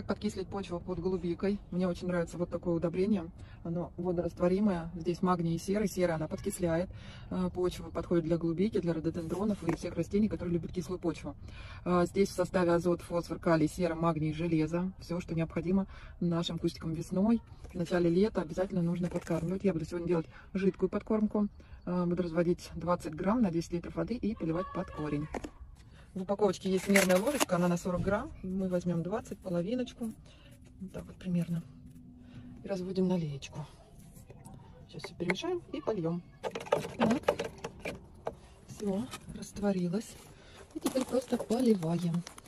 Как подкислить почву под голубикой. Мне очень нравится вот такое удобрение. Оно водорастворимое. Здесь магний и серый. Серая она подкисляет почву. Подходит для голубики, для рододендронов и всех растений, которые любят кислую почву. Здесь в составе азот, фосфор, калий, сера, магний, железо. Все, что необходимо нашим кустикам весной. В начале лета обязательно нужно подкармливать. Я буду сегодня делать жидкую подкормку. Буду разводить 20 грамм на 10 литров воды и поливать под корень. В упаковочке есть мерная ложечка, она на 40 грамм. Мы возьмем 20, половиночку. Вот так вот примерно. И разводим на леечку. Сейчас все перемешаем и польем. Так. Все, растворилось. И теперь просто поливаем.